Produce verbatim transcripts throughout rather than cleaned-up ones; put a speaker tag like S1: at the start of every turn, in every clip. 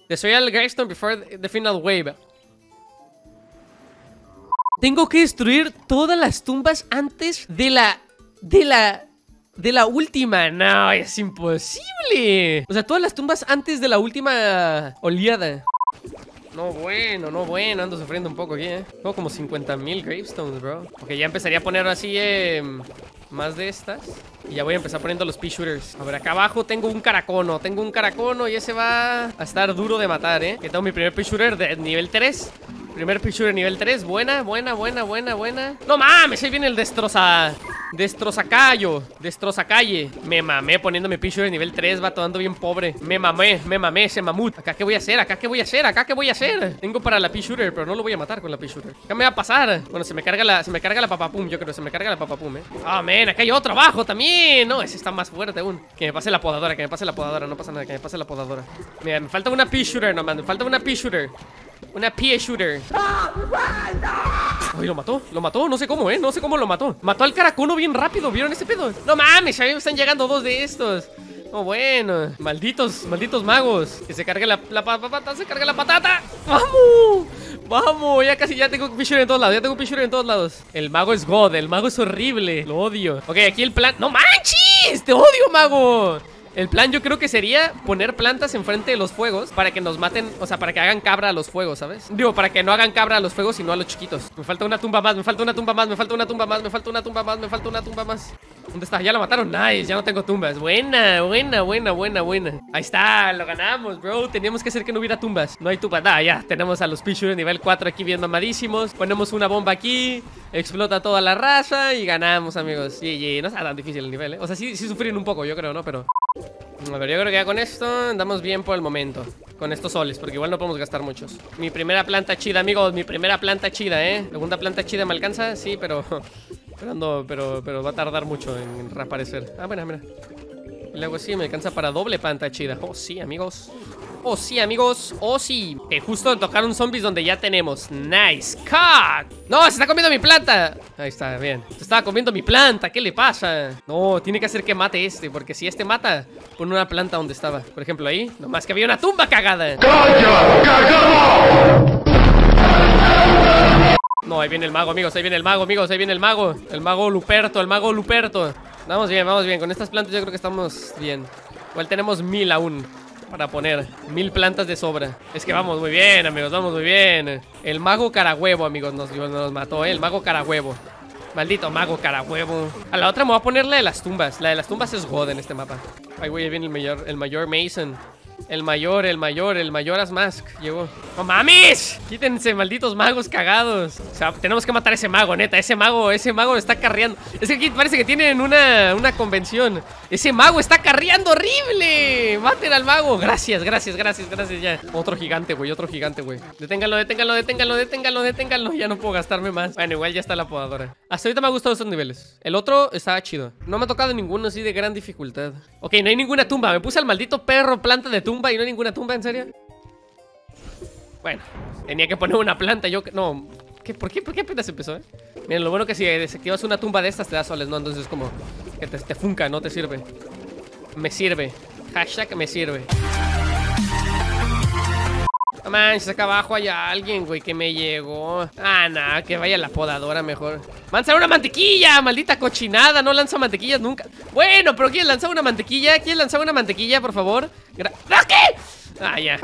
S1: Destroy al gravestone before the final wave. Tengo que destruir todas las tumbas antes de la... De la... De la última. No, es imposible. O sea, todas las tumbas antes de la última oleada. No bueno, no bueno. Ando sufriendo un poco aquí, eh. Tengo como cincuenta mil gravestones, bro. Ok, ya empezaría a poner así eh, más de estas. Y ya voy a empezar poniendo los pea shooters. A ver, acá abajo tengo un caracono. Tengo un caracono y ese va a estar duro de matar, eh. Que tengo mi primer pea shooter de nivel tres. Primer pea shooter nivel tres. Buena, buena, buena, buena, buena. No mames, ahí viene el destroza... Destrozacayo, destrozacalle. Me mamé poniendo mi pea shooter nivel tres, vato, ando bien pobre. Me mamé, me mamé ese mamut. ¿Acá qué voy a hacer? ¿Acá qué voy a hacer? ¿Acá qué voy a hacer? Tengo para la pea shooter, pero no lo voy a matar con la pea shooter. ¿Qué me va a pasar? Bueno, se me carga la, se me carga la papapum, yo creo, se me carga la papapum, eh. Ah, oh, man, acá hay otro abajo también. No, ese está más fuerte aún. Que me pase la podadora, que me pase la podadora, no pasa nada, que me pase la podadora. Mira, me falta una pea shooter nomás, me falta una pea shooter. Una pea shooter. Ay, lo mató, lo mató, no sé cómo, eh, no sé cómo lo mató. Mató al caracono bien rápido, ¿vieron ese pedo? No mames, a mí me están llegando dos de estos. Oh, bueno, malditos, malditos magos. Que se cargue la, la patata, se cargue la patata. ¡Vamos! ¡Vamos! Ya casi ya tengo Fisher en todos lados, ya tengo Fisher en todos lados. El mago es God, el mago es horrible. Lo odio. Ok, aquí el plan. ¡No manches! ¡Te odio, mago! El plan yo creo que sería poner plantas enfrente de los fuegos para que nos maten, o sea, para que hagan cabra a los fuegos, ¿sabes? Digo, para que no hagan cabra a los fuegos, sino a los chiquitos. Me falta una tumba más, me falta una tumba más, me falta una tumba más, me falta una tumba más, me falta una tumba más. ¿Dónde está? Ya la mataron. Nice, ya no tengo tumbas. Buena, buena, buena, buena, buena. Ahí está, lo ganamos, bro. Teníamos que hacer que no hubiera tumbas. No hay tumbas. Nah, ya, tenemos a los Pichu de nivel cuatro aquí bien mamadísimos. Ponemos una bomba aquí, explota toda la raza y ganamos, amigos. G G, no está tan difícil el nivel, ¿eh? O sea, sí, sí sufren un poco, yo creo, ¿no? Pero... a ver, yo creo que ya con esto andamos bien por el momento. Con estos soles, porque igual no podemos gastar muchos. Mi primera planta chida, amigos. Mi primera planta chida, ¿eh? Segunda planta chida me alcanza, sí, pero... Pero, ando, pero, pero va a tardar mucho en reaparecer. Ah, bueno, mira. Y luego sí, me alcanza para doble planta chida. Oh, sí, amigos. Oh, sí, amigos. Oh, sí. Que justo tocaron zombies donde ya tenemos. Nice. ¡Cock! ¡No! ¡Se está comiendo mi planta! Ahí está, bien. Se estaba comiendo mi planta. ¿Qué le pasa? No, tiene que hacer que mate este. Porque si este mata, pon una planta donde estaba. Por ejemplo, ahí. Nomás que había una tumba cagada. ¡Calla! ¡Cagado! No, ahí viene el mago, amigos, ahí viene el mago, amigos, ahí viene el mago. El mago Luperto, el mago Luperto. Vamos bien, vamos bien, con estas plantas yo creo que estamos bien. Igual tenemos mil aún para poner, mil plantas de sobra. Es que vamos muy bien, amigos, vamos muy bien. El mago carahuevo, amigos, nos, nos mató, ¿eh? El mago carahuevo. Maldito mago carahuevo. A la otra me voy a poner la de las tumbas. La de las tumbas es God en este mapa. Ay, güey, ahí viene el mayor, el mayor Mason. El mayor, el mayor, el mayor Mask llegó. ¡No mames! Quítense, malditos magos cagados. O sea, tenemos que matar a ese mago, neta. Ese mago, ese mago está carreando. Es que aquí parece que tienen una, una convención. Ese mago está carreando horrible. Maten al mago. Gracias, gracias, gracias, gracias ya. Otro gigante, güey, otro gigante, güey. Deténganlo, deténganlo, deténganlo, deténganlo, deténganlo. Ya no puedo gastarme más. Bueno, igual ya está la podadora. Hasta ahorita me ha gustado estos niveles. El otro estaba chido. No me ha tocado ninguno así de gran dificultad. Ok, no hay ninguna tumba. Me puse al maldito perro planta de tumba y no hay ninguna tumba, ¿en serio? Bueno, tenía que poner una planta. Yo, no, ¿qué, ¿por qué? ¿Por qué apenas empezó, eh? Miren, lo bueno que si desactivas una tumba de estas te da soles, ¿no? Entonces es como que te, te funca, no te sirve. Me sirve. Hashtag me sirve. No manches, acá abajo hay alguien, güey, que me llegó. Ah, nada, que vaya la podadora mejor. ¡Lanzar una mantequilla! ¡Maldita cochinada! No lanza mantequillas nunca. Bueno, pero ¿quién lanzaba una mantequilla? ¿Quién lanzaba una mantequilla, por favor? Gra ¿No, qué? Ah, ya.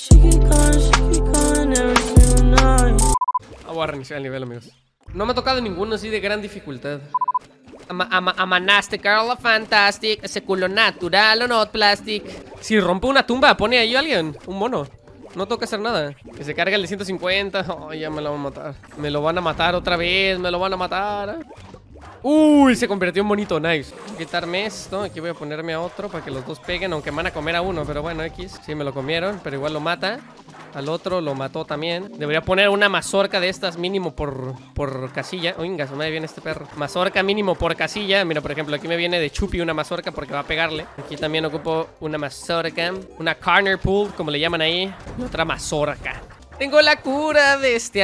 S1: Voy a reiniciar el nivel, amigos. No me ha tocado ninguno así de gran dificultad. Ama, ama, amanastic, Carla Fantastic, ese culo natural o not plastic. Si rompo una tumba, pone ahí alguien, un mono. No toca hacer nada. Que se cargue el de ciento cincuenta. Oh, ya me lo van a matar. Me lo van a matar otra vez. Me lo van a matar. Uy, se convirtió en bonito. Nice. Voy a quitarme esto. Aquí voy a ponerme a otro para que los dos peguen. Aunque me van a comer a uno. Pero bueno, X. Sí, me lo comieron. Pero igual lo mata. Al otro lo mató también. Debería poner una mazorca de estas mínimo por, por casilla. Oiga, se me viene este perro. Mazorca mínimo por casilla. Mira, por ejemplo, aquí me viene de Chupi una mazorca porque va a pegarle. Aquí también ocupo una mazorca. Una corner pool, como le llaman ahí. Y otra mazorca. Tengo la cura de este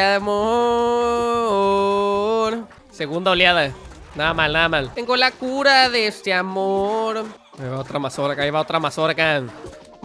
S1: amor. Segunda oleada. Nada mal, nada mal. Tengo la cura de este amor. Ahí va otra mazorca, ahí va otra mazorca.